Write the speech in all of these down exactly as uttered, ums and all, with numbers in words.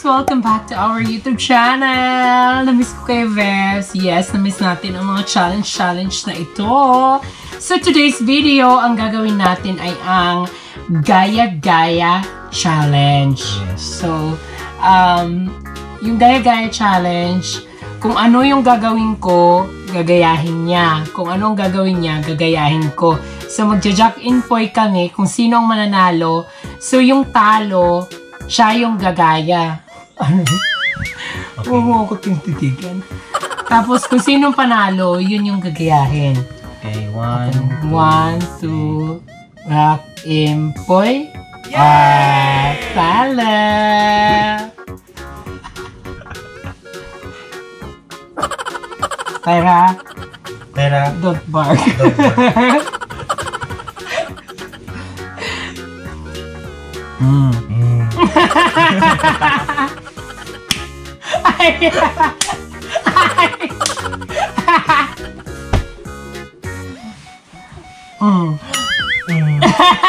Welcome back to our YouTube channel! Namiss ko kayo, Vebs. Yes, namiss natin ang mga challenge-challenge na ito. So, today's video, ang gagawin natin ay ang Gaya-Gaya Challenge. Yes. So, um, yung Gaya-Gaya Challenge, kung ano yung gagawin ko, gagayahin niya. Kung anong gagawin niya, gagayahin ko. So, magja-jack-in poy kami kung sino ang mananalo. So, yung talo, siya yung gagaya. Ano? Okay. Huwag mo ako titigan. Tapos, kung sinong panalo, yun yung gagayahin. Okay, one, okay. One, two, rock, in, poy. Yay! Ah, tala! Tara. Tara. Don't bark. Don't bark. Mm. Mm. Ay. Ay. Mm. Mm.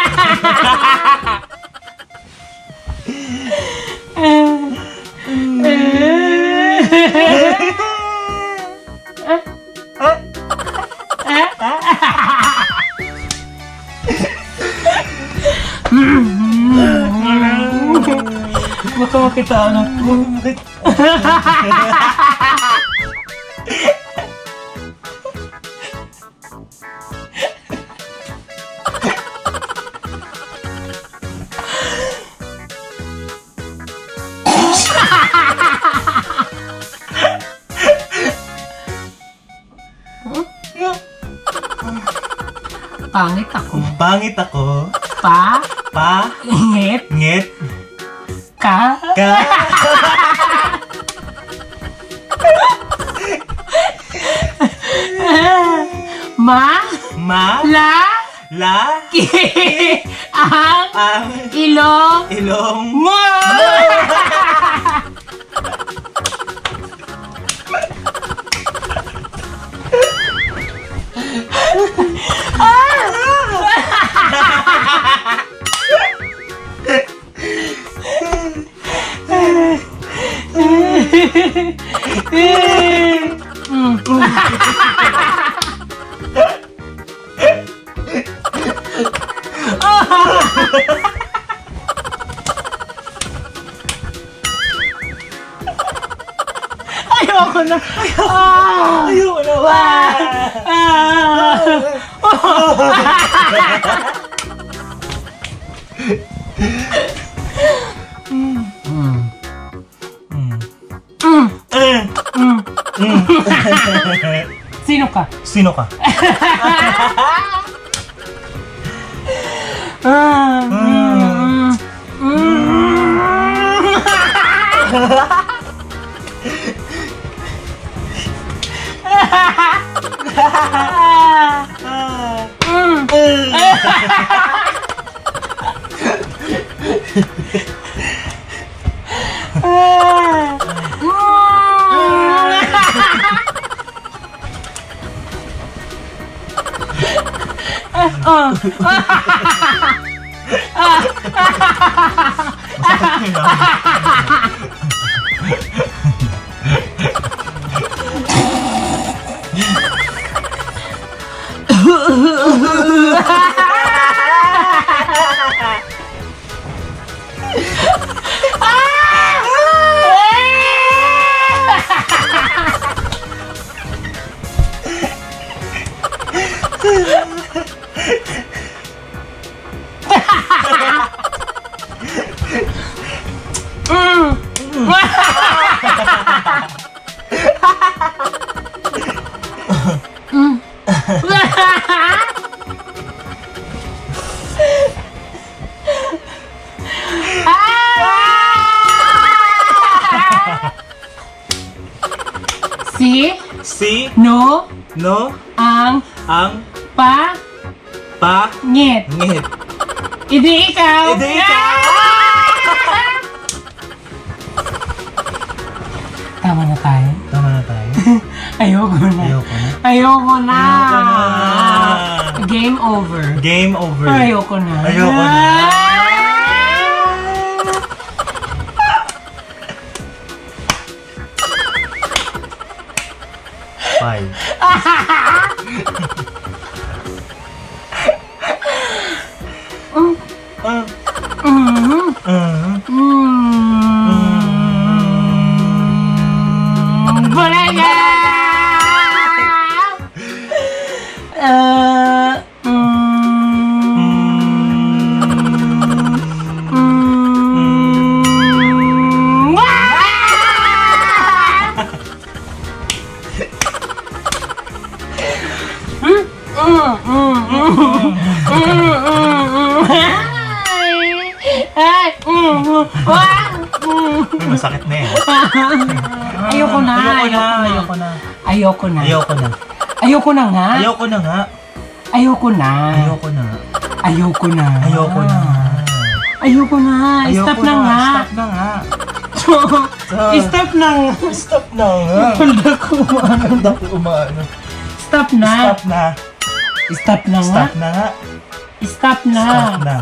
Baka makita anak ko. Pangit ako. Pangit ako. Pa. Pa. Ngit. Ngit. Ka. Ka. Ma. Ma. La. La. Ki. Ang. Ang. Ilong. Ilong. Mo. Ayoko na. Ayoko na. Sino ka? Sino ka? Si. Si. No. No. Ang. Ang. Pa. Pa. Ngit. Ngit. Idi ikaw. Idi ikaw. Tama na tayo. Tama na tayo. Ayoko na. Ayoko na. Ayoko na. Ayoko na. Game over. Game over. Ayoko na. Ayoko na. Mm. Uh, Mm. uh, Mm. Bulaga! Uh, mm. Mm. Mm, mm, mm, mm. Ay, mm, mm. Wah! Mm. Uy, masakit na yan. Ayoko na, Ayoko na. Ayoko na. Ayoko na. Ayoko na. Ayoko na nga. Ayoko na nga. Ayoko na. Ayoko na. Ayoko na. Ayoko na. Ayoko na. Stop na nga. Stop na nga. Stop na nga. Stop na nga. Handa ko umaano. Handa ko umaano. Stop na. Stop na. Stop na nga. Stop na nga. Stop na. Stop na.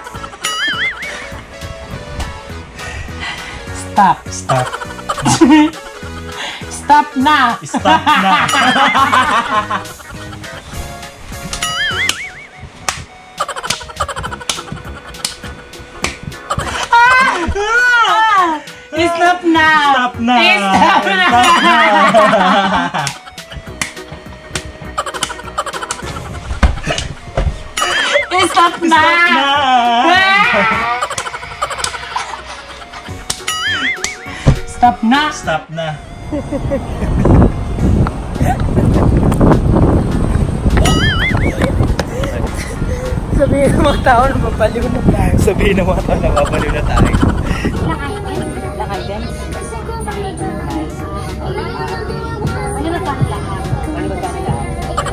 Stop. Stop. Stop na. Stop na. Stop na. Stop na. Stop na. Stop na. Stop na. Stop na. Stop na. Sabihin ng mga tao na mapaliw na tayo. Sabihin ng mga tao na mapaliw na tayo. Lakay din. Ano ba ba lahat? Ano ba ba lahat?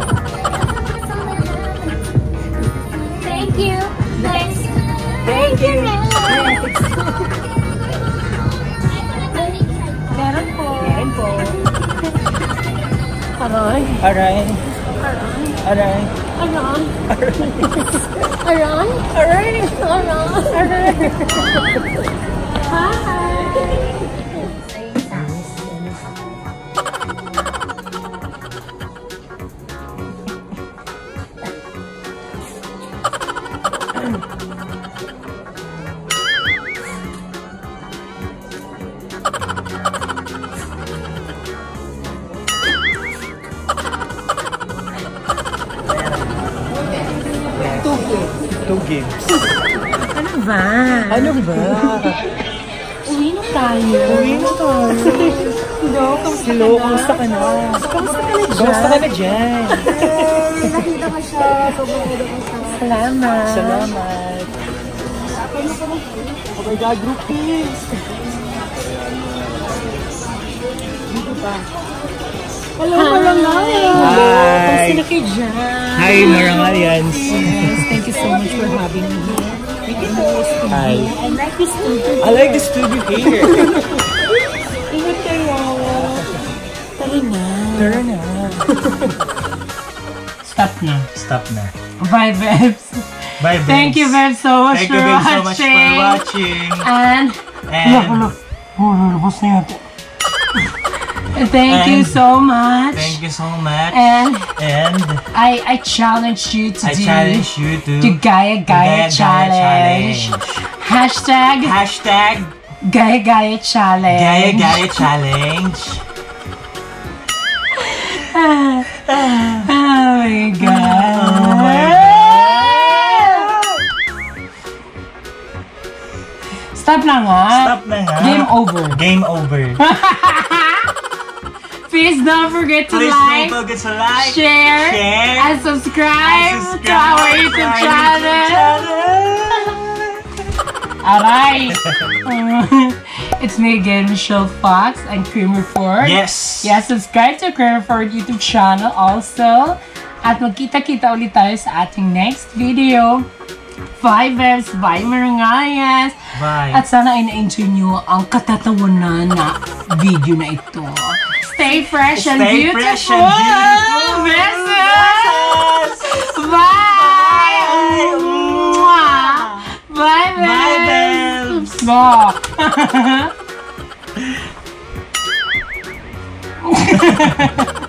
Thank you. Thanks. Thank you. Meron po. Meron po. Aray. Aray. Aray. Aron. Aron. Aron. Aron. Aron. Hi. Two games. Ano ba? Ano ba? Uwi na tayo. Uwi na tayo. Hello, kamusta Hello, ka na? kamusta ka na? Kamusta ka na dyan? Kamusta ka na dyan? Nakita ko siya. Sobrang ulo ko siya. Salamat. Salamat. Oh my God, groupies! Hello, Marangayans. Hi. Kamusta na kayo dyan? Hi, Marangayans. Yes, thank you so much for having me here. Hi. I like this studio. I like the studio here. Ingat kayo. Tara na. Tara na. Stop na. Stop na. Bye, Bebs. Bye, babes. Thank you, Bebs, so much Thank for you, babes, so watching. much for watching. And, And oh, labas na yun. Thank you And- so much. thank you so much. And And I I challenge you to I do challenge you to the Gaya Gaya, Gaya Gaya challenge. Challenge. Hashtag Hashtag Gaya Gaya challenge. Gaya Gaya Challenge. Ah, oh my God. Oh my God. Stop na nga. Stop na nga. Game over. Game over. Please don't forget to Please like, don't forget to like, share, share, and subscribe, and subscribe to our YouTube channel. Aray! It's me again, Michelle Fox and Creamer Ford. Yes. Yeah, subscribe to Creamer Ford YouTube channel also. At magkita-kita ulit tayo sa ating next video. Bye, Bebs. Bye, Marangayas. Bye. At sana ay na-enjoy nyo ang katatawanan na video na ito. Stay fresh and Stay beautiful! fresh and beautiful. Besses! Bye! Mwah! Bye, Bye, Bebs! Bebs. Bye!